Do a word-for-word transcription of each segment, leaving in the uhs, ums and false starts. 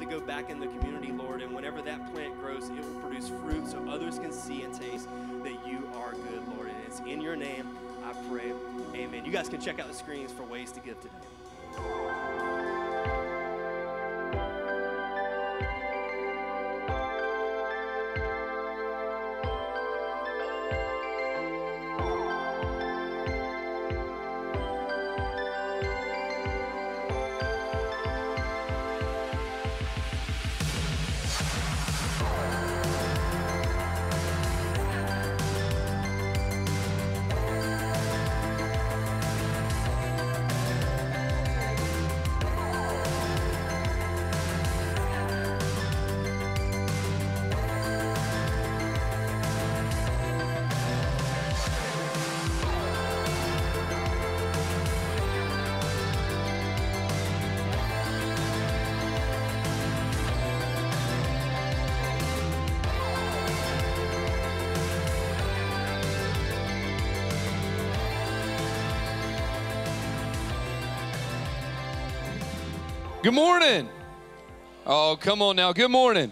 to go back in the community, Lord, and whenever that plant grows, it will produce fruit so others can see and taste that you are good, Lord. And it's in your name I pray, amen. You guys can check out the screens for ways to give today. Good morning. Oh, come on now. Good morning.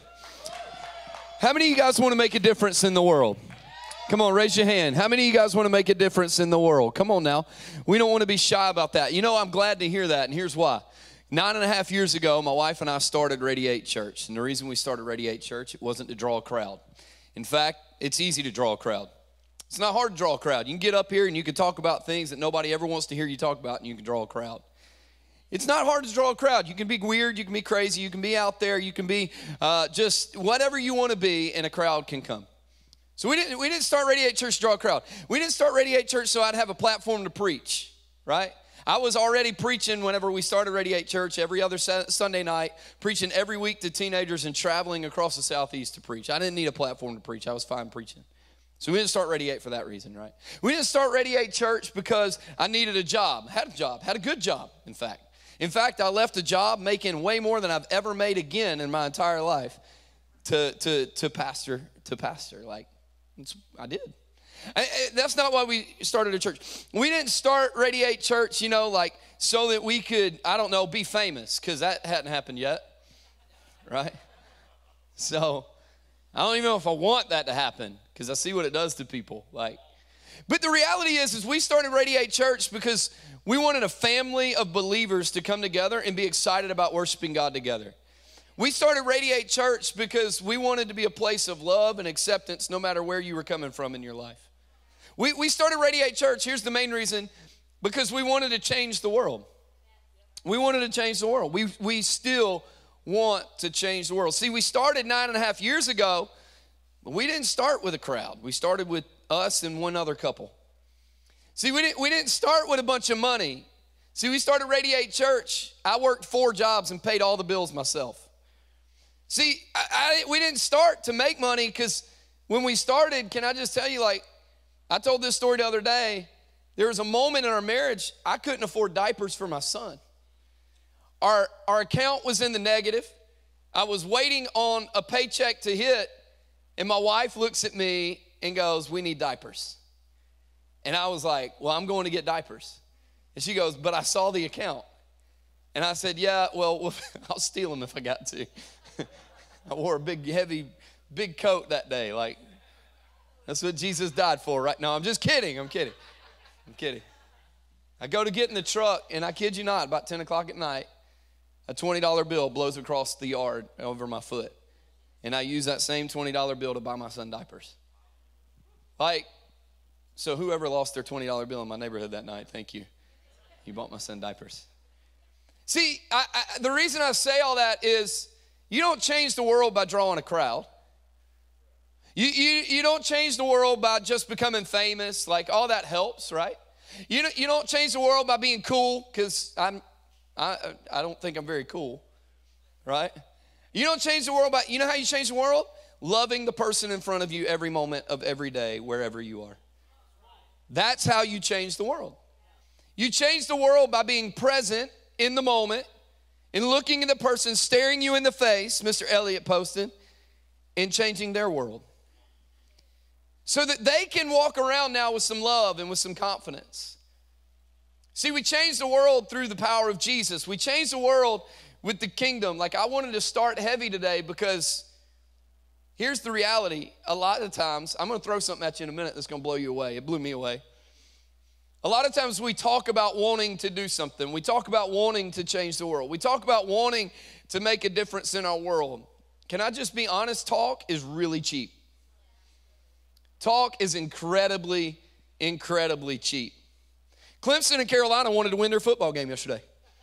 How many of you guys want to make a difference in the world? Come on, raise your hand. How many of you guys want to make a difference in the world? Come on now. We don't want to be shy about that. You know, I'm glad to hear that, and here's why. Nine and a half years ago, my wife and I started Radiate Church, and the reason we started Radiate Church, it wasn't to draw a crowd. In fact, it's easy to draw a crowd. It's not hard to draw a crowd. You can get up here and you can talk about things that nobody ever wants to hear you talk about, and you can draw a crowd. It's not hard to draw a crowd. You can be weird, you can be crazy, you can be out there, you can be uh, just whatever you want to be, and a crowd can come. So we didn't, we didn't start Radiate Church to draw a crowd. We didn't start Radiate Church so I'd have a platform to preach, right? I was already preaching whenever we started Radiate Church every other Sunday night, preaching every week to teenagers and traveling across the Southeast to preach. I didn't need a platform to preach. I was fine preaching. So we didn't start Radiate for that reason, right? We didn't start Radiate Church because I needed a job. Had a job, had a good job, in fact. In fact, I left a job making way more than I've ever made again in my entire life to, to, to pastor, to pastor. Like, I did. I, I, that's not why we started a church. We didn't start Radiate Church, you know, like so that we could, I don't know, be famous, because that hadn't happened yet, right? So I don't even know if I want that to happen, because I see what it does to people. Like, but the reality is, is we started Radiate Church because we wanted a family of believers to come together and be excited about worshiping God together. We started Radiate Church because we wanted to be a place of love and acceptance no matter where you were coming from in your life. We, we started Radiate Church, here's the main reason, because we wanted to change the world. We wanted to change the world. We, we still want to change the world. See, we started nine and a half years ago, but we didn't start with a crowd. We started with us and one other couple. See, we didn't, we didn't start with a bunch of money. See, we started Radiate Church. I worked four jobs and paid all the bills myself. See, I, I, we didn't start to make money because when we started, can I just tell you, like, I told this story the other day. There was a moment in our marriage, I couldn't afford diapers for my son. Our, our account was in the negative. I was waiting on a paycheck to hit, and my wife looks at me and goes, "We need diapers." And I was like, "Well, I'm going to get diapers." And she goes, "But I saw the account." And I said, "Yeah, well, I'll steal them if I got to." I wore a big, heavy, big coat that day. Like, that's what Jesus died for, right? No, I'm just kidding. I'm kidding. I'm kidding. I go to get in the truck, and I kid you not, about ten o'clock at night, a twenty dollar bill blows across the yard over my foot. And I use that same twenty dollar bill to buy my son diapers. Like, so whoever lost their twenty dollar bill in my neighborhood that night, thank you. You bought my son diapers. See, I, I, the reason I say all that is you don't change the world by drawing a crowd. You, you, you don't change the world by just becoming famous. Like, all that helps, right? You don't, you don't change the world by being cool, because I'm I, I don't think I'm very cool, right? You don't change the world by, you know how you change the world? Loving the person in front of you every moment of every day, wherever you are. That's how you change the world. You change the world by being present in the moment and looking at the person staring you in the face, Mister Elliott posted, and changing their world. So that they can walk around now with some love and with some confidence. See, we change the world through the power of Jesus. We change the world with the kingdom. Like, I wanted to start heavy today because here's the reality. A lot of times, I'm going to throw something at you in a minute that's going to blow you away. It blew me away. A lot of times we talk about wanting to do something. We talk about wanting to change the world. We talk about wanting to make a difference in our world. Can I just be honest? Talk is really cheap. Talk is incredibly, incredibly cheap. Clemson and Carolina wanted to win their football game yesterday.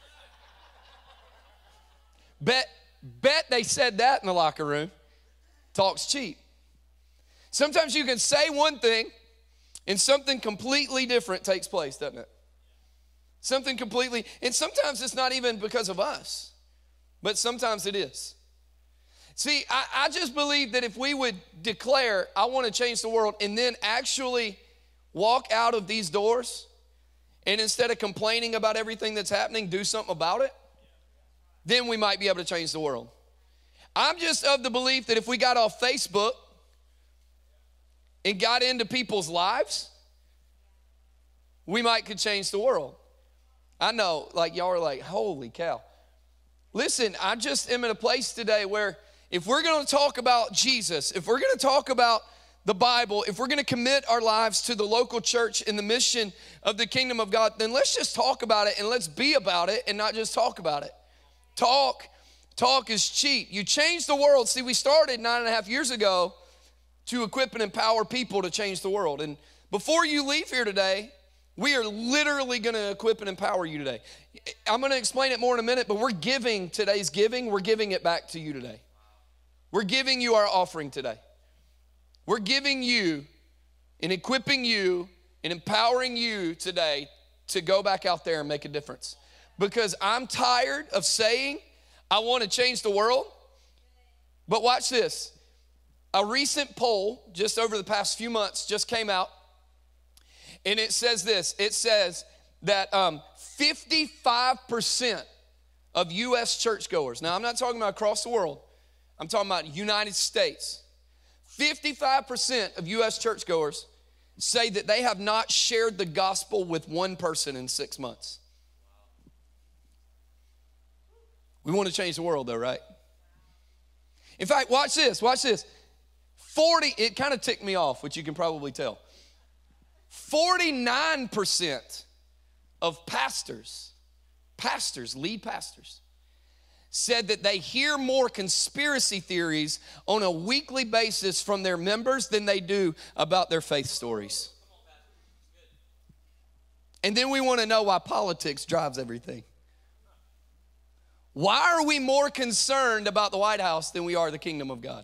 Bet, bet they said that in the locker room. Talk's cheap. Sometimes you can say one thing and something completely different takes place, doesn't it? Something completely, and sometimes it's not even because of us, but sometimes it is. See, I, I just believe that if we would declare, I want to change the world, and then actually walk out of these doors, and instead of complaining about everything that's happening, do something about it, then we might be able to change the world. I'm just of the belief that if we got off Facebook and got into people's lives, we might could change the world. I know, like, y'all are like, holy cow. Listen, I just am in a place today where if we're going to talk about Jesus, if we're going to talk about the Bible, if we're going to commit our lives to the local church and the mission of the kingdom of God, then let's just talk about it and let's be about it and not just talk about it. Talk, talk is cheap. You change the world. See, we started nine and a half years ago to equip and empower people to change the world. And before you leave here today, we are literally going to equip and empower you today. I'm going to explain it more in a minute, but we're giving today's giving. We're giving it back to you today. We're giving you our offering today. We're giving you and equipping you and empowering you today to go back out there and make a difference. Because I'm tired of saying, I want to change the world. But watch this. A recent poll just over the past few months just came out. And it says this. It says that um, fifty-five percent of U S churchgoers. Now, I'm not talking about across the world. I'm talking about United States. fifty-five percent of U S churchgoers say that they have not shared the gospel with one person in six months. We want to change the world though, right? In fact, watch this, watch this. forty, it kind of ticked me off, which you can probably tell. forty-nine percent of pastors, pastors, lead pastors, said that they hear more conspiracy theories on a weekly basis from their members than they do about their faith stories. And then we want to know why politics drives everything. Why are we more concerned about the White House than we are the kingdom of God?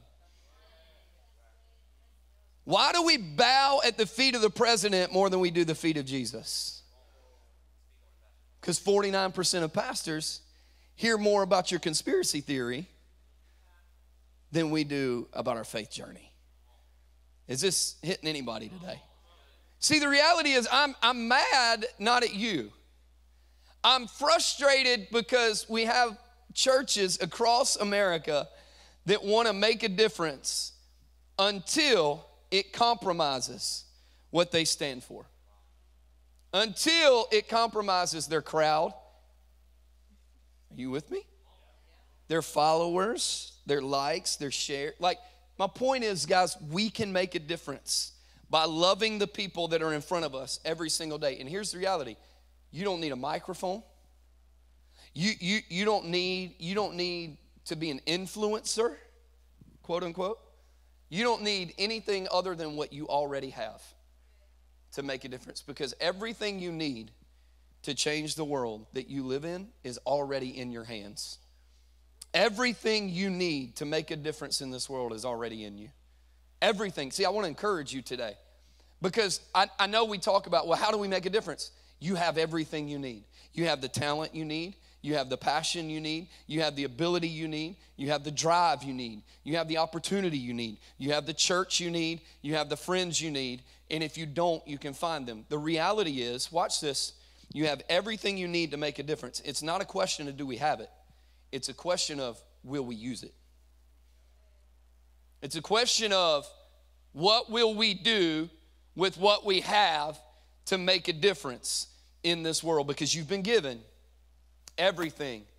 Why do we bow at the feet of the president more than we do the feet of Jesus? Because forty-nine percent of pastors hear more about your conspiracy theory than we do about our faith journey. Is this hitting anybody today? See, the reality is I'm, I'm mad not at you. I'm frustrated because we have churches across America that want to make a difference until it compromises what they stand for. Until it compromises their crowd. Are you with me? Their followers, their likes, their share. Like, my point is, guys, we can make a difference by loving the people that are in front of us every single day. And here's the reality. You don't need a microphone. You, you, you, don't need, you don't need to be an influencer, quote unquote. You don't need anything other than what you already have to make a difference, because everything you need to change the world that you live in is already in your hands. Everything you need to make a difference in this world is already in you. Everything. See, I want to encourage you today, because I, I know we talk about, well, how do we make a difference? You have everything you need. You have the talent you need. You have the passion you need. You have the ability you need. You have the drive you need. You have the opportunity you need. You have the church you need. You have the friends you need. And if you don't, you can find them. The reality is, watch this, you have everything you need to make a difference. It's not a question of do we have it. It's a question of will we use it. It's a question of what will we do with what we have to make a difference in this world, because you've been given everything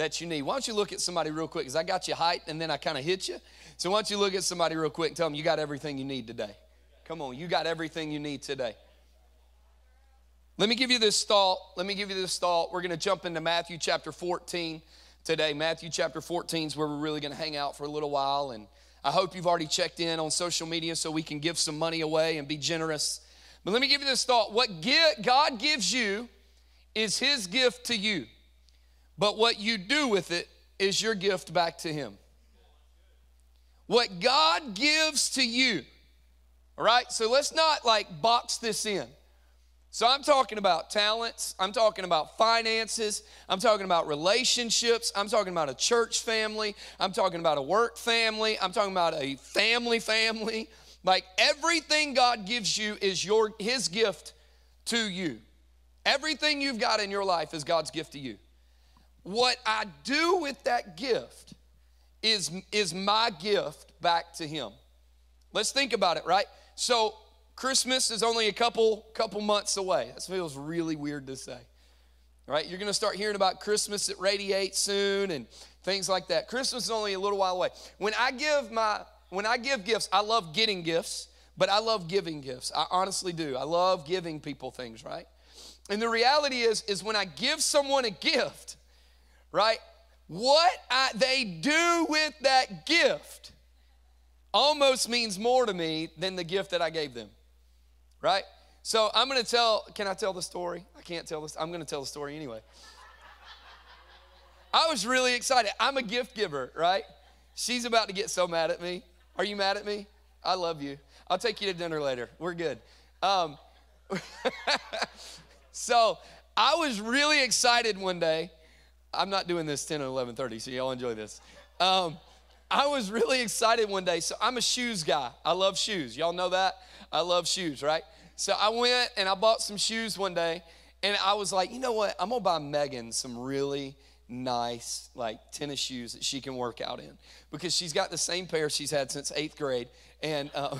that you need. Why don't you look at somebody real quick, because I got you hyped and then I kind of hit you. So why don't you look at somebody real quick and tell them you got everything you need today. Come on, you got everything you need today. Let me give you this thought. Let me give you this thought. We're going to jump into Matthew chapter fourteen today. Matthew chapter fourteen is where we're really going to hang out for a little while. And I hope you've already checked in on social media so we can give some money away and be generous. But let me give you this thought. What God gives you is his gift to you. But what you do with it is your gift back to him. What God gives to you. All right? So let's not like box this in. So I'm talking about talents, I'm talking about finances, I'm talking about relationships, I'm talking about a church family, I'm talking about a work family, I'm talking about a family family. Like everything God gives you is your his gift to you. Everything you've got in your life is God's gift to you. What I do with that gift is, is my gift back to him. Let's think about it, right? So Christmas is only a couple, couple months away. That feels really weird to say, right? You're going to start hearing about Christmas at Radiate soon and things like that. Christmas is only a little while away. When I give my, when I give gifts, I love getting gifts, but I love giving gifts. I honestly do. I love giving people things, right? And the reality is, is when I give someone a gift, right, what I, they do with that gift almost means more to me than the gift that I gave them. Right? So I'm going to tell, can I tell the story? I can't tell this. I'm going to tell the story anyway. I was really excited. I'm a gift giver, right? She's about to get so mad at me. Are you mad at me? I love you. I'll take you to dinner later. We're good. Um, so I was really excited one day. I'm not doing this ten or eleven thirty, so y'all enjoy this. Um, I was really excited one day. So I'm a shoes guy. I love shoes. Y'all know that? I love shoes, right? So I went and I bought some shoes one day, and I was like, you know what? I'm going to buy Megan some really nice, like, tennis shoes that she can work out in, because she's got the same pair she's had since eighth grade. And uh,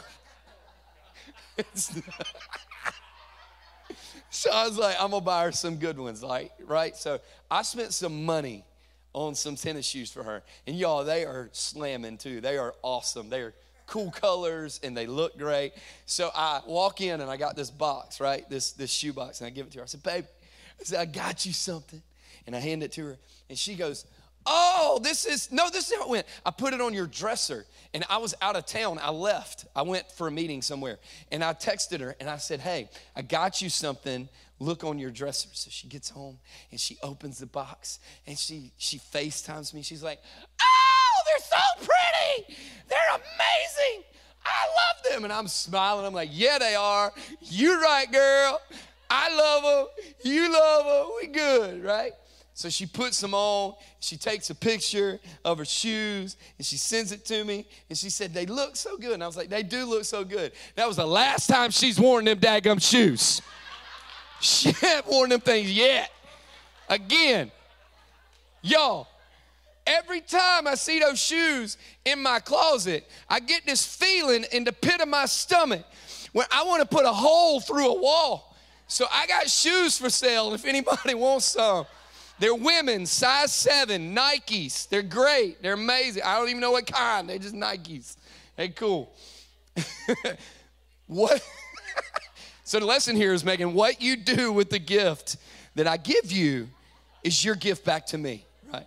so I was like, I'm going to buy her some good ones, like, right? So I spent some money on some tennis shoes for her. And y'all, they are slamming too. They are awesome. They are cool colors and they look great. So I walk in and I got this box, right? This this shoe box, and I give it to her. I said, babe, I said, I got you something. And I hand it to her, and she goes, oh, this is, no, this is how it went. I put it on your dresser, and I was out of town. I left. I went for a meeting somewhere, and I texted her, and I said, hey, I got you something. Look on your dresser. So she gets home, and she opens the box, and she, she FaceTimes me. She's like, oh, they're so pretty. They're amazing. I love them. And I'm smiling. I'm like, yeah, they are. You're right, girl. I love them. You love them. We good, right? So she puts them on. She takes a picture of her shoes, and she sends it to me. And she said, they look so good. And I was like, they do look so good. That was the last time she's worn them daggum shoes. She hadn't worn them things yet. Again, y'all, every time I see those shoes in my closet, I get this feeling in the pit of my stomach where I want to put a hole through a wall. So I got shoes for sale if anybody wants some. They're women's, size seven, Nikes. They're great. They're amazing. I don't even know what kind. They're just Nikes. They're cool. What? So the lesson here is, Megan, what you do with the gift that I give you is your gift back to me, right?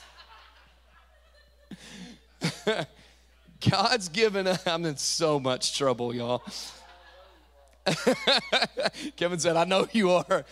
God's given us, I'm in so much trouble, y'all. Kevin said, I know you are.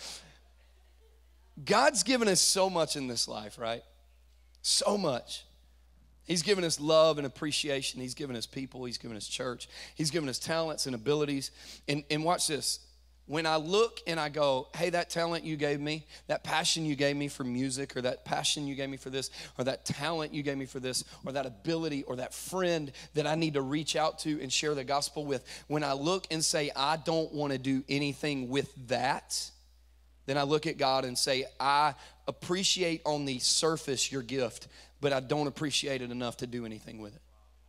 God's given us so much in this life, right? So much. He's given us love and appreciation. He's given us people. He's given us church. He's given us talents and abilities. And, and watch this. When I look and I go, hey, that talent you gave me, that passion you gave me for music, or that passion you gave me for this, or that talent you gave me for this, or that ability, or that friend that I need to reach out to and share the gospel with, when I look and say, I don't want to do anything with that, then I look at God and say, I appreciate on the surface your gift, but I don't appreciate it enough to do anything with it.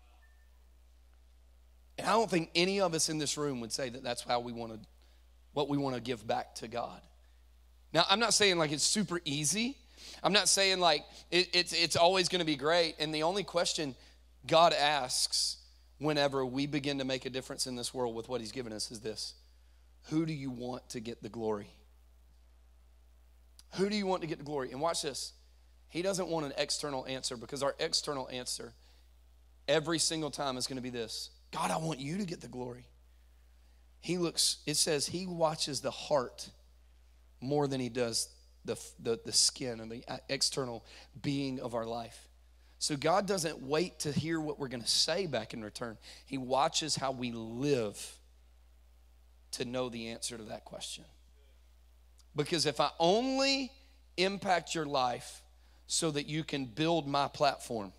And I don't think any of us in this room would say that that's how we want to, what we want to give back to God. Now, I'm not saying like it's super easy, I'm not saying like it, it's, it's always going to be great. And the only question God asks whenever we begin to make a difference in this world with what he's given us is this: who do you want to get the glory? Who do you want to get the glory? And watch this. He doesn't want an external answer, because our external answer every single time is going to be this: God, I want you to get the glory. He looks, it says he watches the heart more than he does the, the, the skin and the external being of our life. So God doesn't wait to hear what we're going to say back in return. He watches how we live to know the answer to that question. Because if I only impact your life so that you can build my platform,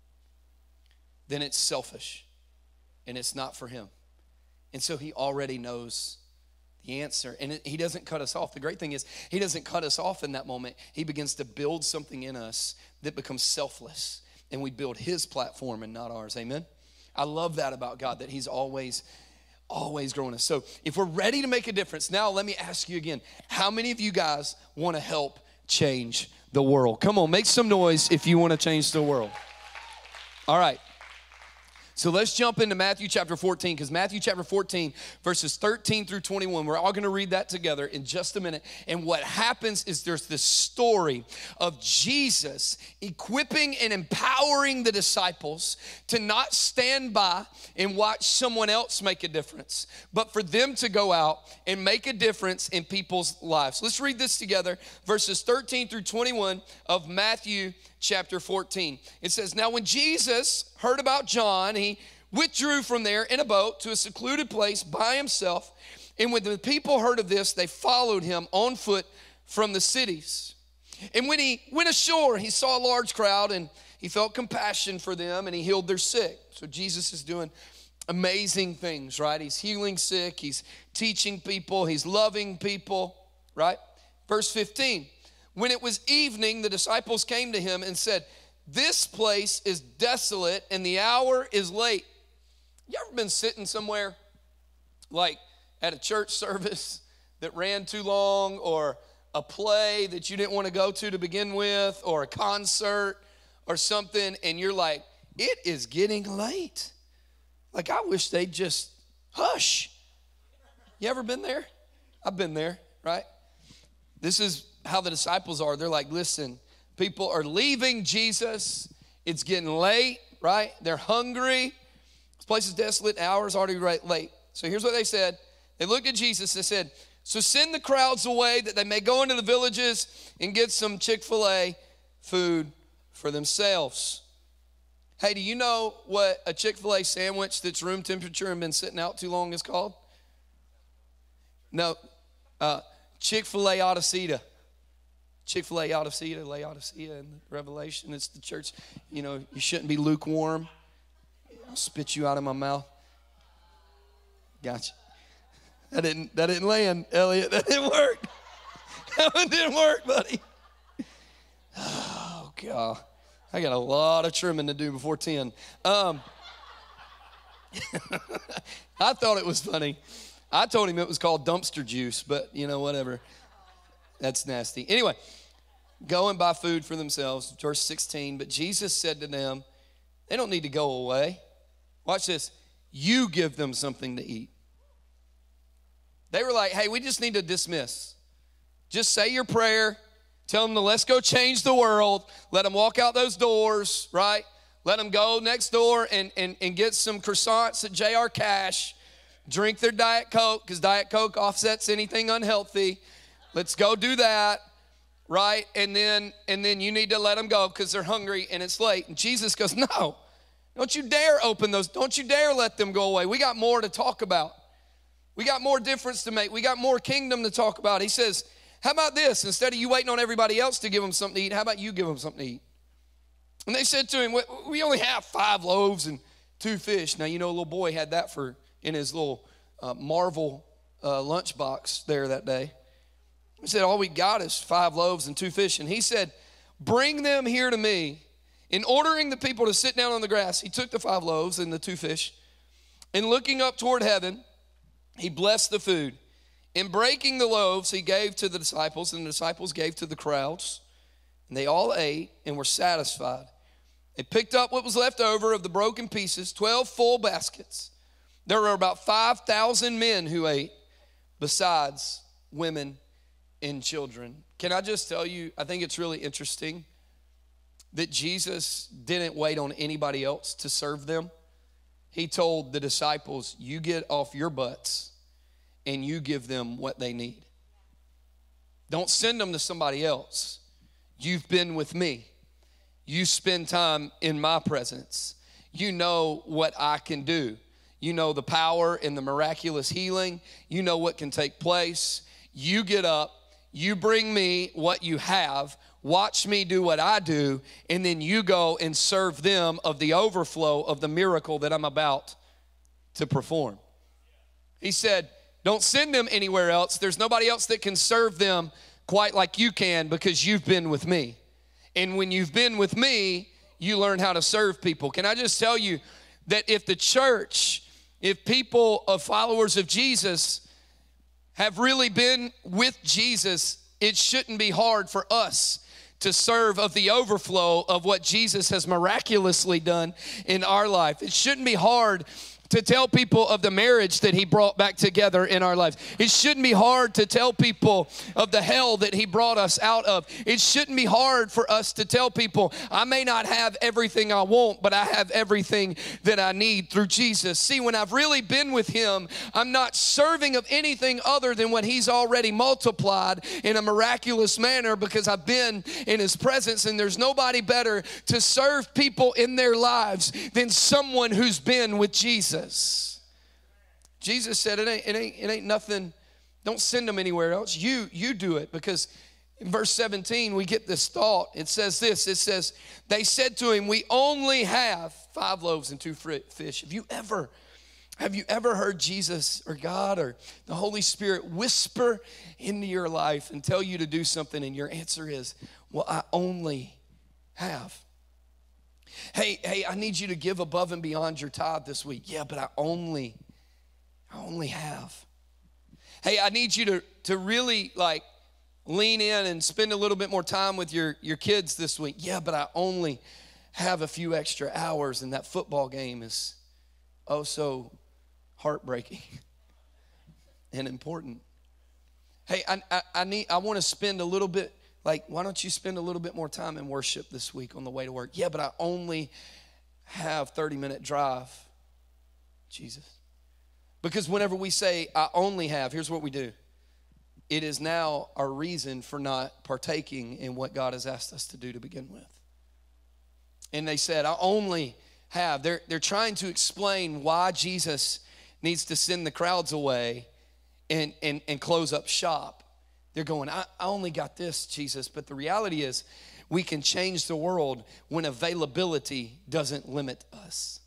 then it's selfish and it's not for him. And so he already knows the answer. And it, he doesn't cut us off. The great thing is he doesn't cut us off in that moment. He begins to build something in us that becomes selfless. And we build his platform and not ours. Amen? I love that about God, that he's always, always growing us. So if we're ready to make a difference, now let me ask you again, how many of you guys want to help change the world? Come on, make some noise if you want to change the world. All right. So let's jump into Matthew chapter fourteen, because Matthew chapter fourteen, verses thirteen through twenty-one, we're all going to read that together in just a minute. And what happens is there's this story of Jesus equipping and empowering the disciples to not stand by and watch someone else make a difference, but for them to go out and make a difference in people's lives. Let's read this together, verses thirteen through twenty-one of Matthew chapter fourteen. It says, "Now when Jesus heard about John, he withdrew from there in a boat to a secluded place by himself. And when the people heard of this, they followed him on foot from the cities. And when he went ashore, he saw a large crowd, and he felt compassion for them, and he healed their sick." So Jesus is doing amazing things, right? He's healing sick, he's teaching people, he's loving people, right? Verse fifteen, "When it was evening, the disciples came to him and said, 'This place is desolate and the hour is late.'" You ever been sitting somewhere like at a church service that ran too long, or a play that you didn't want to go to to begin with, or a concert or something, and you're like, it is getting late. Like, I wish they'd just hush. You ever been there? I've been there, right? This is how the disciples are. They're like, listen, people are leaving Jesus. It's getting late, right? They're hungry. This place is desolate. Hour's already right late. So here's what they said. They looked at Jesus. They said, "So send the crowds away that they may go into the villages and get some Chick-fil-A food for themselves." Hey, do you know what a Chick-fil-A sandwich that's room temperature and been sitting out too long is called? No, uh, Chick-fil-A Odiceta. Chick-fil-A Odiceta, Laodicea in Revelation. It's the church. You know, you shouldn't be lukewarm. I'll spit you out of my mouth. Gotcha. That didn't, that didn't land, Elliot. That didn't work. That one didn't work, buddy. Oh, God. I got a lot of trimming to do before ten. Um, I thought it was funny. I told him it was called dumpster juice, but, you know, whatever. That's nasty. Anyway, go and buy food for themselves. Verse sixteen, "But Jesus said to them, they don't need to go away." Watch this. "You give them something to eat." They were like, hey, we just need to dismiss. Just say your prayer. Tell them to let's go change the world. Let them walk out those doors, right? Let them go next door and, and, and get some croissants at J R Cash. Drink their Diet Coke, because Diet Coke offsets anything unhealthy. Let's go do that, right? And then and then you need to let them go because they're hungry and it's late. And Jesus goes, no, don't you dare open those. Don't you dare let them go away. We got more to talk about. We got more difference to make. We got more kingdom to talk about. He says, how about this? Instead of you waiting on everybody else to give them something to eat, how about you give them something to eat? And they said to him, we only have five loaves and two fish. Now, you know, a little boy had that for in his little uh, Marvel uh, lunchbox there that day. He said, all we got is five loaves and two fish. And he said, bring them here to me. In ordering the people to sit down on the grass, he took the five loaves and the two fish, and looking up toward heaven, he blessed the food. In breaking the loaves, he gave to the disciples, and the disciples gave to the crowds. And they all ate and were satisfied. They picked up what was left over of the broken pieces, twelve full baskets. There were about five thousand men who ate, besides women and children. Can I just tell you, I think it's really interesting that Jesus didn't wait on anybody else to serve them. He told the disciples, you get off your butts and you give them what they need. Don't send them to somebody else. You've been with me. You spend time in my presence. You know what I can do. You know the power and the miraculous healing. You know what can take place. You get up, you bring me what you have, watch me do what I do, and then you go and serve them of the overflow of the miracle that I'm about to perform. He said, don't send them anywhere else. There's nobody else that can serve them quite like you can because you've been with me. And when you've been with me, you learn how to serve people. Can I just tell you that if the church, if people of followers of Jesus have really been with Jesus, it shouldn't be hard for us to serve of the overflow of what Jesus has miraculously done in our life. It shouldn't be hard to tell people of the marriage that he brought back together in our lives. It shouldn't be hard to tell people of the hell that he brought us out of. It shouldn't be hard for us to tell people, I may not have everything I want, but I have everything that I need through Jesus. See, when I've really been with him, I'm not serving of anything other than what he's already multiplied in a miraculous manner because I've been in his presence, and there's nobody better to serve people in their lives than someone who's been with Jesus. Jesus said, it ain't, it ain't, it ain't nothing. Don't send them anywhere else. You, you do it. Because in verse seventeen, we get this thought. It says this. It says, they said to him, we only have five loaves and two fish. Have you ever, have you ever heard Jesus or God or the Holy Spirit whisper into your life and tell you to do something, and your answer is, well, I only have? Hey, hey, I need you to give above and beyond your tithe this week. Yeah, but I only, I only have. Hey, I need you to, to really like lean in and spend a little bit more time with your, your kids this week. Yeah, but I only have a few extra hours, and that football game is oh so heartbreaking and important. Hey, I, I, I need, I want to spend a little bit. Like, why don't you spend a little bit more time in worship this week on the way to work? Yeah, but I only have thirty minute drive. Jesus. Because whenever we say, I only have, here's what we do. It is now our reason for not partaking in what God has asked us to do to begin with. And they said, I only have. They're, they're trying to explain why Jesus needs to send the crowds away and, and, and close up shop. They're going, I, I only got this, Jesus. But the reality is, we can change the world when availability doesn't limit us.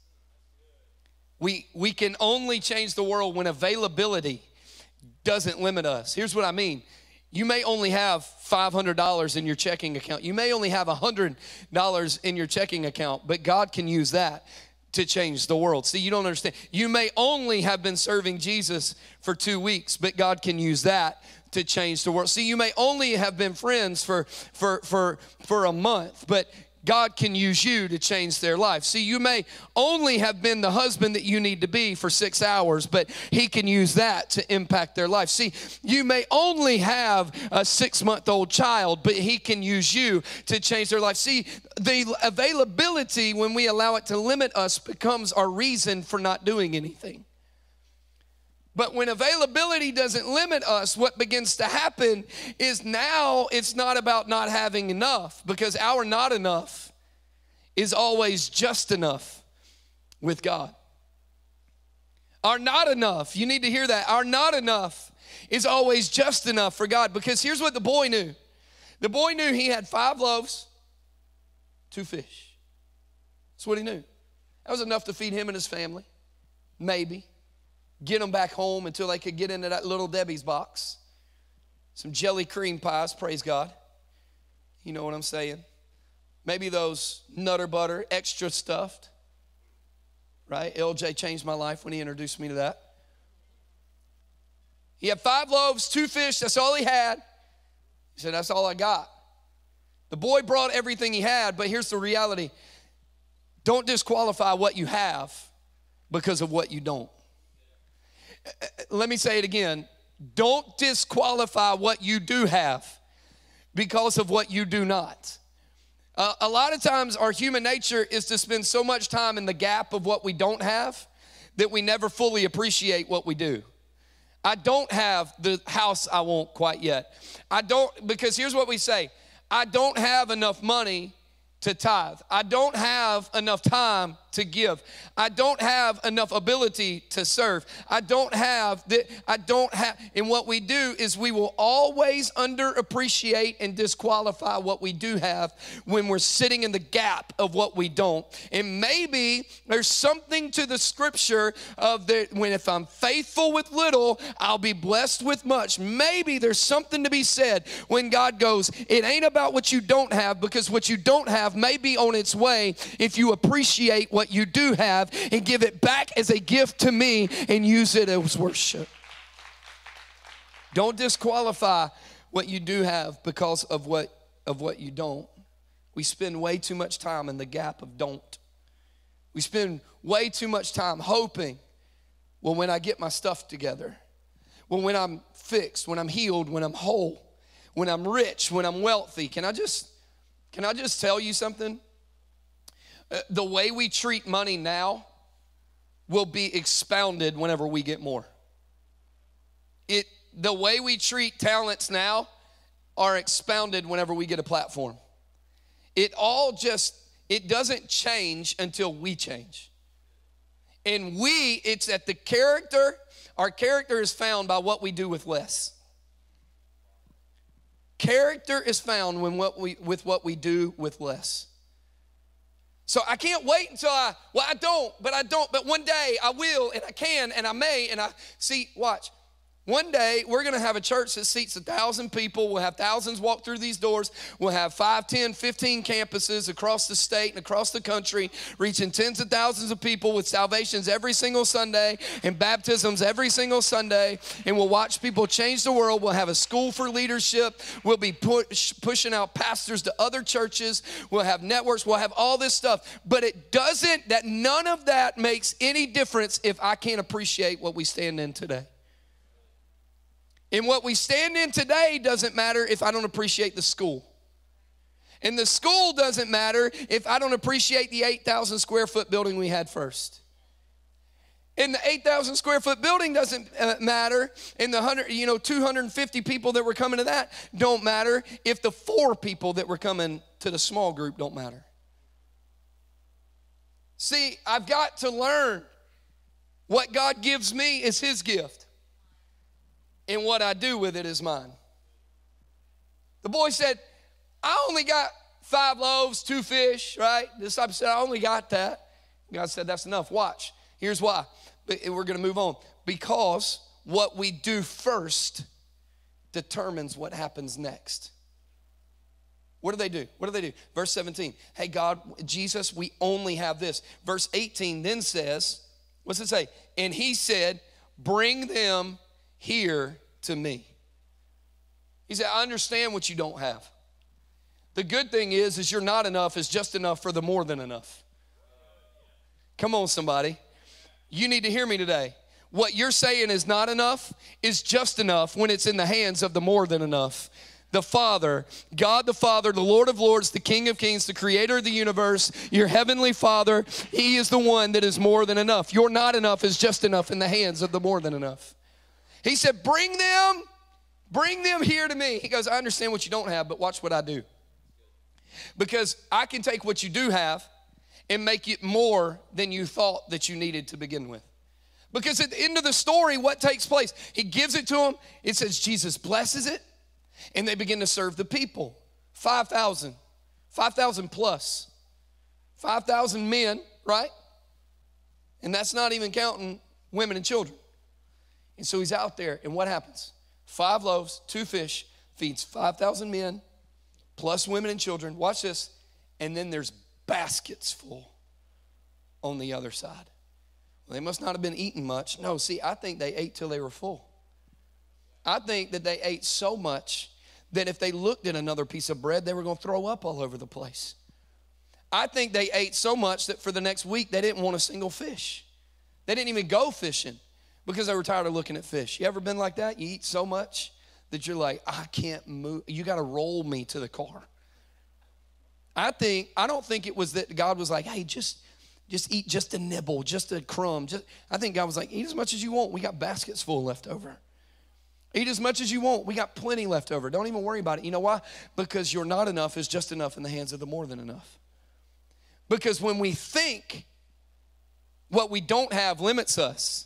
We, we can only change the world when availability doesn't limit us. Here's what I mean. You may only have five hundred dollars in your checking account. You may only have one hundred dollars in your checking account, but God can use that to change the world. See, you don't understand. You may only have been serving Jesus for two weeks, but God can use that to change the world. See, you may only have been friends for, for, for, for a month, but God can use you to change their life. See, you may only have been the husband that you need to be for six hours, but he can use that to impact their life. See, you may only have a six-month-old child, but he can use you to change their life. See, the availability, when we allow it to limit us, becomes our reason for not doing anything. But when availability doesn't limit us, what begins to happen is now it's not about not having enough, because our not enough is always just enough with God. Our not enough, you need to hear that, our not enough is always just enough for God, because here's what the boy knew. The boy knew he had five loaves, two fish. That's what he knew. That was enough to feed him and his family, maybe. Get them back home until they could get into that Little Debbie's box. Some jelly cream pies, praise God. You know what I'm saying? Maybe those Nutter Butter extra stuffed, right? L J changed my life when he introduced me to that. He had five loaves, two fish, that's all he had. He said, that's all I got. The boy brought everything he had, but here's the reality. Don't disqualify what you have because of what you don't. Let me say it again. Don't disqualify what you do have because of what you do not. Uh, a lot of times our human nature is to spend so much time in the gap of what we don't have that we never fully appreciate what we do. I don't have the house I want quite yet. I don't, because here's what we say. I don't have enough money to tithe. I don't have enough time to give. I don't have enough ability to serve. I don't have the, I don't have, and what we do is we will always underappreciate and disqualify what we do have when we're sitting in the gap of what we don't. And maybe there's something to the scripture of the, when if I'm faithful with little, I'll be blessed with much. Maybe there's something to be said when God goes, it ain't about what you don't have, because what you don't have may be on its way if you appreciate what you do have and give it back as a gift to me and use it as worship. Don't disqualify what you do have because of what of what you don't. We spend way too much time in the gap of don't. We spend way too much time hoping, well, when I get my stuff together, well, when I'm fixed, when I'm healed, when I'm whole, when I'm rich, when I'm wealthy. Can I just Can I just tell you something? Uh, the way we treat money now will be expounded whenever we get more. It, the way we treat talents now are expounded whenever we get a platform. It all just, it doesn't change until we change. And we, it's at the character, our character is found by what we do with less. Character is found when what we, with what we do with less. So I can't wait until I, well, I don't, but I don't, but one day I will, and I can, and I may, and I, see, watch. One day, we're going to have a church that seats a thousand people. We'll have thousands walk through these doors. We'll have five, ten, fifteen campuses across the state and across the country, reaching tens of thousands of people with salvations every single Sunday and baptisms every single Sunday. And we'll watch people change the world. We'll have a school for leadership. We'll be push, pushing out pastors to other churches. We'll have networks. We'll have all this stuff. But it doesn't, that none of that makes any difference if I can't appreciate what we stand in today. And what we stand in today doesn't matter if I don't appreciate the school. And the school doesn't matter if I don't appreciate the eight thousand square foot building we had first. And the eight thousand square foot building doesn't uh, matter. And the one hundred, you know, two hundred fifty people that were coming to that don't matter if the four people that were coming to the small group don't matter. See, I've got to learn what God gives me is His gift. And what I do with it is mine. The boy said, I only got five loaves, two fish, right? The disciple said, I only got that. God said, that's enough. Watch. Here's why. But we're going to move on. Because what we do first determines what happens next. What do they do? What do they do? Verse seventeen. Hey, God, Jesus, we only have this. Verse eighteen then says, what's it say? And he said, bring them here to me. He said, I understand what you don't have. The good thing is, is you're not enough is just enough for the more than enough. Come on, somebody. You need to hear me today. What you're saying is not enough is just enough when it's in the hands of the more than enough. The Father, God the Father, the Lord of Lords, the King of Kings, the Creator of the universe, your heavenly Father, He is the one that is more than enough. Your not enough is just enough in the hands of the more than enough. He said, bring them, bring them here to me. He goes, I understand what you don't have, but watch what I do. Because I can take what you do have and make it more than you thought that you needed to begin with. Because at the end of the story, what takes place? He gives it to them. It says Jesus blesses it, and they begin to serve the people. five thousand, five thousand plus, five thousand men, right? And that's not even counting women and children. And so he's out there, and what happens? Five loaves, two fish, feeds five thousand men, plus women and children. Watch this. And then there's baskets full on the other side. Well, they must not have been eating much. No, see, I think they ate till they were full. I think that they ate so much that if they looked at another piece of bread, they were going to throw up all over the place. I think they ate so much that for the next week, they didn't want a single fish. They didn't even go fishing because they were tired of looking at fish. You ever been like that? You eat so much that you're like, I can't move. You got to roll me to the car. I think, I don't think it was that God was like, hey, just, just eat just a nibble, just a crumb. Just, I think God was like, eat as much as you want. We got baskets full left over. Eat as much as you want. We got plenty left over. Don't even worry about it. You know why? Because your not enough is just enough in the hands of the more than enough. Because when we think what we don't have limits us,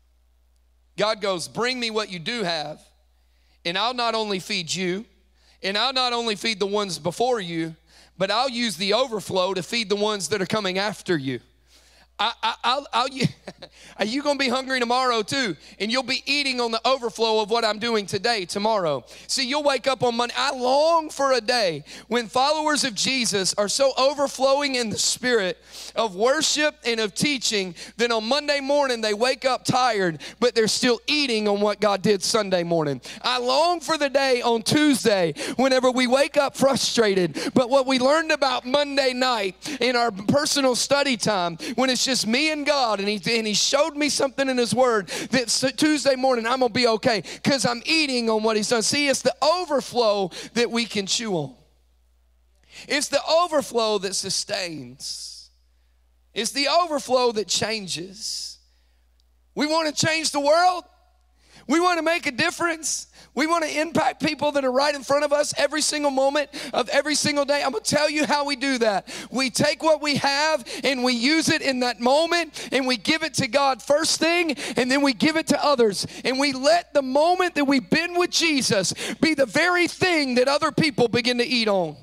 God goes, bring me what you do have, and I'll not only feed you, and I'll not only feed the ones before you, but I'll use the overflow to feed the ones that are coming after you. I, I, I'll, I'll, are you going to be hungry tomorrow too? And you'll be eating on the overflow of what I'm doing today, tomorrow. See, you'll wake up on Monday. I long for a day when followers of Jesus are so overflowing in the spirit of worship and of teaching that on Monday morning they wake up tired, but they're still eating on what God did Sunday morning. I long for the day on Tuesday whenever we wake up frustrated, but what we learned about Monday night in our personal study time, when it's just me and God, and he, and he showed me something in his word that Tuesday morning I'm going to be okay because I'm eating on what he's done. See, it's the overflow that we can chew on. It's the overflow that sustains. It's the overflow that changes. We want to change the world. We want to make a difference. We want to impact people that are right in front of us every single moment of every single day. I'm going to tell you how we do that. We take what we have and we use it in that moment and we give it to God first thing, and then we give it to others. And we let the moment that we've been with Jesus be the very thing that other people begin to eat on.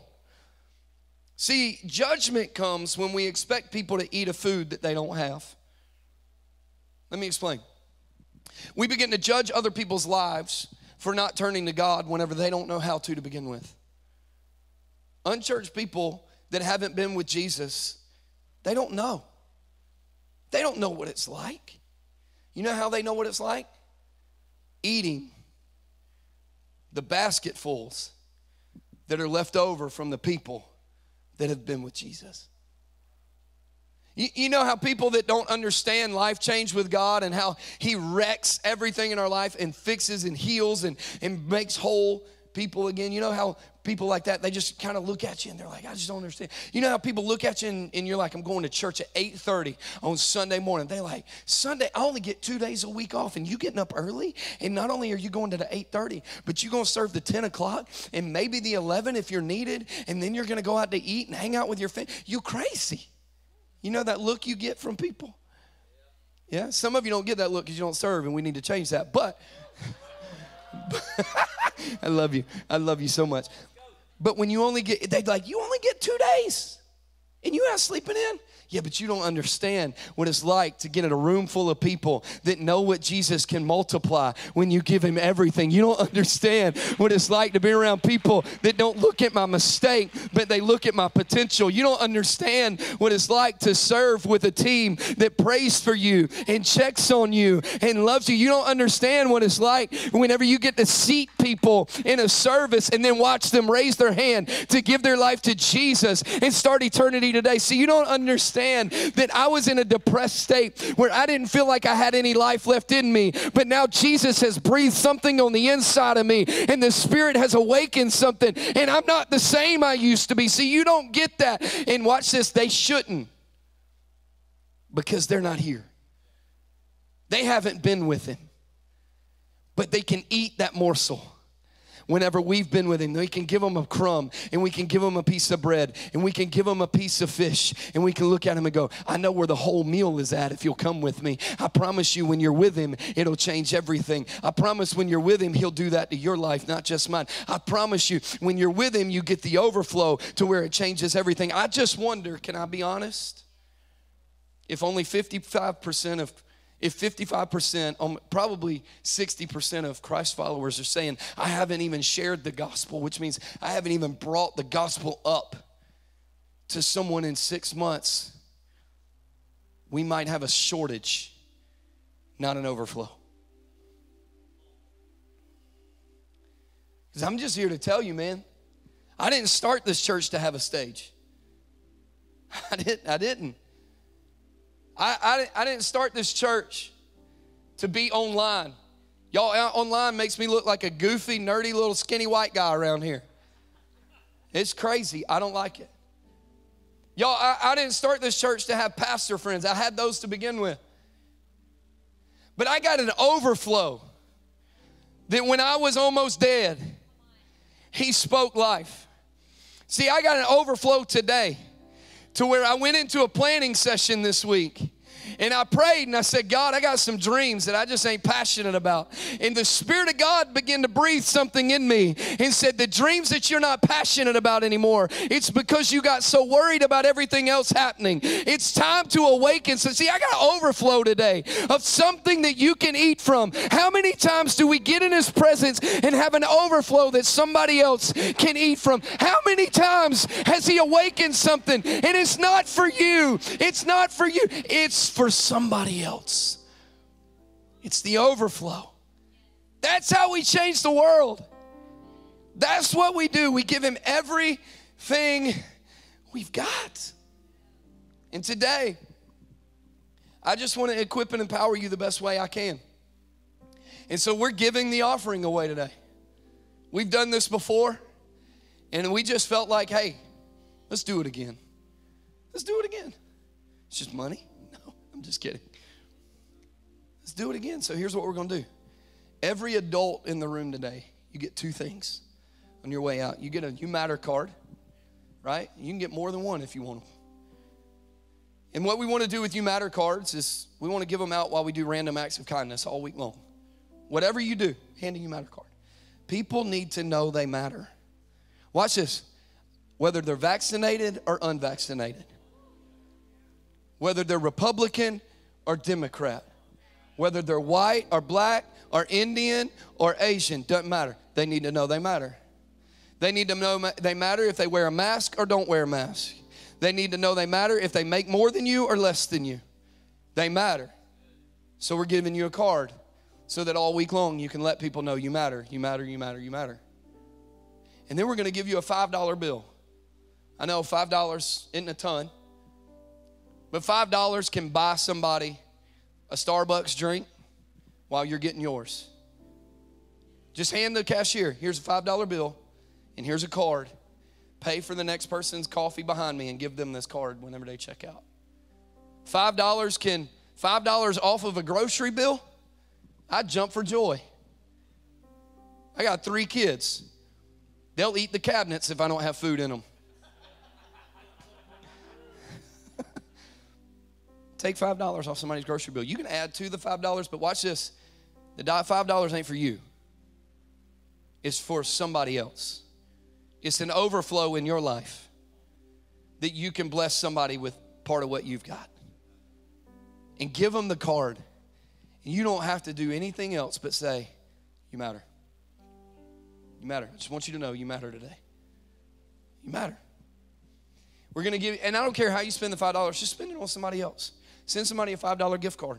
See, judgment comes when we expect people to eat a food that they don't have. Let me explain. We begin to judge other people's lives for not turning to God whenever they don't know how to to begin with. Unchurched people that haven't been with Jesus, they don't know. They don't know what it's like. You know how they know what it's like? Eating the basketfuls that are left over from the people that have been with Jesus. You, you know how people that don't understand life change with God and how he wrecks everything in our life and fixes and heals and, and makes whole people again. You know how people like that, they just kind of look at you and they're like, I just don't understand. You know how people look at you and, and you're like, I'm going to church at eight thirty on Sunday morning. They're like, Sunday, I only get two days a week off and you getting up early? And not only are you going to the eight thirty, but you're going to serve the ten o'clock and maybe the eleven if you're needed. And then you're going to go out to eat and hang out with your family. You crazy. You know that look you get from people? Yeah, some of you don't get that look because you don't serve, and we need to change that. But I love you. I love you so much. But when you only get, they're like, you only get two days, and you not sleeping in? Yeah, but you don't understand what it's like to get in a room full of people that know what Jesus can multiply when you give him everything. You don't understand what it's like to be around people that don't look at my mistake, but they look at my potential. You don't understand what it's like to serve with a team that prays for you and checks on you and loves you. You don't understand what it's like whenever you get to seat people in a service and then watch them raise their hand to give their life to Jesus and start eternity today. See, you don't understand that I was in a depressed state where I didn't feel like I had any life left in me, but now Jesus has breathed something on the inside of me and the Spirit has awakened something and I'm not the same I used to be. See, you don't get that. And watch this, they shouldn't, because they're not here. They haven't been with him, but they can eat that morsel. Whenever we've been with him, we can give him a crumb and we can give him a piece of bread and we can give him a piece of fish and we can look at him and go, I know where the whole meal is at if you'll come with me. I promise you when you're with him, it'll change everything. I promise when you're with him, he'll do that to your life, not just mine. I promise you when you're with him, you get the overflow to where it changes everything. I just wonder, can I be honest? If only fifty-five percent of If fifty-five percent, um, probably sixty percent of Christ followers are saying, I haven't even shared the gospel, which means I haven't even brought the gospel up to someone in six months, we might have a shortage, not an overflow. Because I'm just here to tell you, man, I didn't start this church to have a stage. I didn't. I didn't. I, I, I didn't start this church to be online. Y'all, online makes me look like a goofy, nerdy, little skinny white guy around here. It's crazy. I don't like it. Y'all, I, I didn't start this church to have pastor friends. I had those to begin with. But I got an overflow that when I was almost dead, he spoke life. See, I got an overflow today to where I went into a planning session this week. And I prayed and I said, God, I got some dreams that I just ain't passionate about. And the Spirit of God began to breathe something in me and said, the dreams that you're not passionate about anymore, it's because you got so worried about everything else happening. It's time to awaken. So see, I got overflow today of something that you can eat from. How many times do we get in His presence and have an overflow that somebody else can eat from? How many times has He awakened something and it's not for you? It's not for you. It's for for somebody else. It's the overflow. That's how we change the world. That's what we do. We give Him everything we've got. And today, I just want to equip and empower you the best way I can. And so we're giving the offering away today. We've done this before, and we just felt like, hey, let's do it again. Let's do it again. It's just money. I'm just kidding. Let's do it again. So here's what we're going to do. Every adult in the room today, you get two things on your way out. You get a You Matter card, right? You can get more than one if you want them. And what we want to do with You Matter cards is we want to give them out while we do random acts of kindness all week long. Whatever you do, hand a You Matter card. People need to know they matter. Watch this. Whether they're vaccinated or unvaccinated. Whether they're Republican or Democrat, whether they're white or black or Indian or Asian, doesn't matter. They need to know they matter. They need to know they matter if they wear a mask or don't wear a mask. They need to know they matter if they make more than you or less than you. They matter. So we're giving you a card so that all week long you can let people know you matter, you matter, you matter, you matter. And then we're going to give you a five dollar bill. I know five dollars isn't a ton. But five dollars can buy somebody a Starbucks drink while you're getting yours. Just hand the cashier, here's a five dollar bill, and here's a card. Pay for the next person's coffee behind me and give them this card whenever they check out. five dollars can, five dollars off of a grocery bill, I'd jump for joy. I got three kids. They'll eat the cabinets if I don't have food in them. Take five dollars off somebody's grocery bill. You can add to the five dollars, but watch this. The five dollars ain't for you. It's for somebody else. It's an overflow in your life that you can bless somebody with part of what you've got. And give them the card. And you don't have to do anything else but say, you matter. You matter. I just want you to know you matter today. You matter. We're going to give, and I don't care how you spend the five dollars, just spend it on somebody else. Send somebody a five dollar gift card.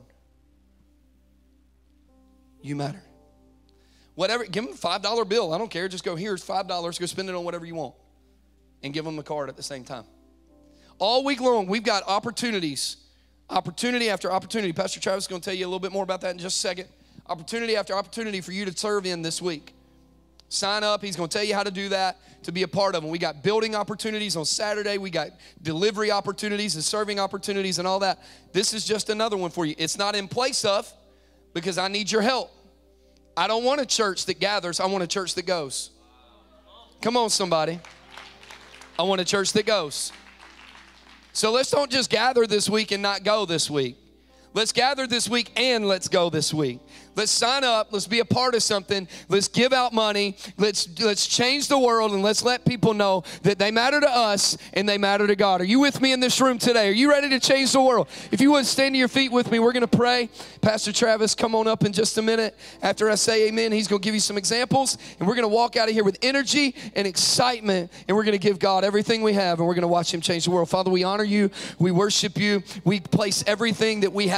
You matter. Whatever, give them a five dollar bill. I don't care. Just go, here's five dollars. Go spend it on whatever you want. And give them the card at the same time. All week long, we've got opportunities. Opportunity after opportunity. Pastor Travis is going to tell you a little bit more about that in just a second. Opportunity after opportunity for you to serve in this week. Sign up. He's going to tell you how to do that, to be a part of them. We got building opportunities on Saturday. We got delivery opportunities and serving opportunities and all that. This is just another one for you. It's not in place of, because I need your help. I don't want a church that gathers. I want a church that goes. Come on, somebody. I want a church that goes. So let's don't just gather this week and not go this week. Let's gather this week and let's go this week. Let's sign up. Let's be a part of something. Let's give out money. Let's, let's change the world, and let's let people know that they matter to us and they matter to God. Are you with me in this room today? Are you ready to change the world? If you would stand to your feet with me, we're going to pray. Pastor Travis, come on up in just a minute. After I say amen, he's going to give you some examples, and we're going to walk out of here with energy and excitement, and we're going to give God everything we have, and we're going to watch Him change the world. Father, we honor You. We worship You. We place everything that we have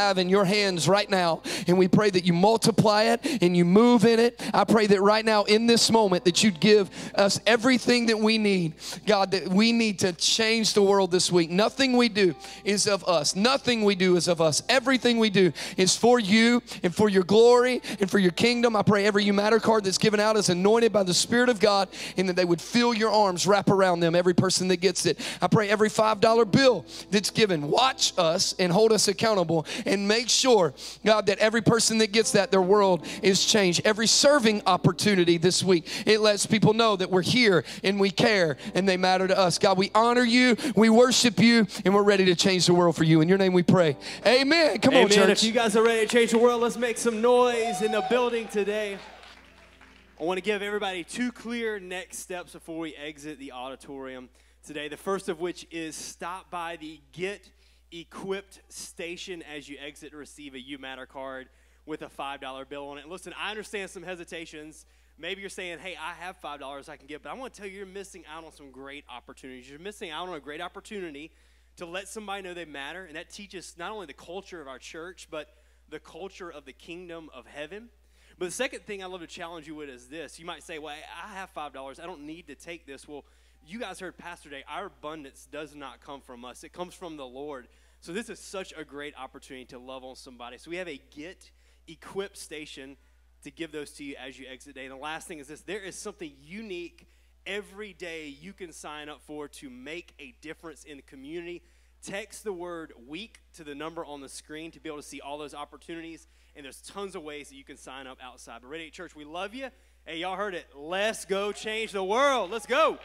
have in your hands right now. And we pray that you multiply it and you move in it. I pray that right now in this moment that you'd give us everything that we need. God, that we need to change the world this week. Nothing we do is of us. Nothing we do is of us. Everything we do is for you and for your glory and for your kingdom. I pray every You Matter card that's given out is anointed by the Spirit of God, and that they would feel your arms wrap around them, every person that gets it. I pray every five dollar bill that's given, watch us and hold us accountable, and make sure, God, that every person that gets that, their world is changed. Every serving opportunity this week, it lets people know that we're here and we care and they matter to us. God, we honor you, we worship you, and we're ready to change the world for you. In your name we pray. Amen. Come Amen. on, church. If you guys are ready to change the world, let's make some noise in the building today. I want to give everybody two clear next steps before we exit the auditorium today. The first of which is stop by the Get Equipped station as you exit to receive a You Matter card with a five dollar bill on it. And listen, I understand some hesitations. Maybe you're saying, hey, I have five dollars I can give, but I want to tell you, you're missing out on some great opportunities. You're missing out on a great opportunity to let somebody know they matter, and that teaches not only the culture of our church, but the culture of the kingdom of heaven. But the second thing I love to challenge you with is this. You might say, well, I have five dollars. I don't need to take this. Well, you guys heard Pastor Day. Our abundance does not come from us. It comes from the Lord. So this is such a great opportunity to love on somebody. So we have a Get Equipped station to give those to you as you exit day. And the last thing is this. There is something unique every day you can sign up for to make a difference in the community. Text the word WEEK to the number on the screen to be able to see all those opportunities. And there's tons of ways that you can sign up outside. But Radiate Church, we love you. Hey, y'all heard it. Let's go change the world. Let's go.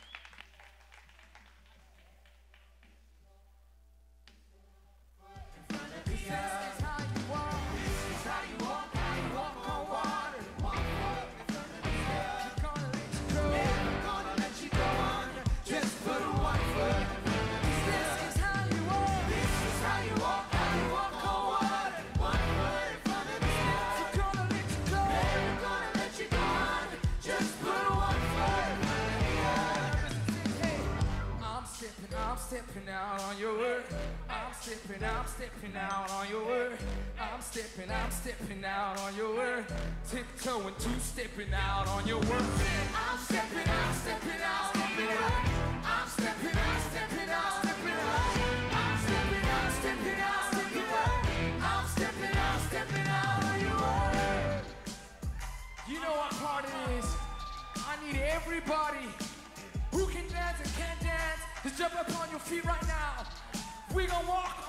Stepping out on your word. I'm stepping, I'm stepping out on your word. I'm stepping, I'm stepping out on your word. Tiptoeing, two-stepping out on your word. I'm stepping, I'm stepping out on your word. I'm stepping, I'm stepping out, stepping out. I'm stepping, I'm stepping out on your word. I'm stepping, I'm stepping out on your word. You know what part it is? I need everybody who can dance and can't dance to jump up on your feet right now. We gonna walk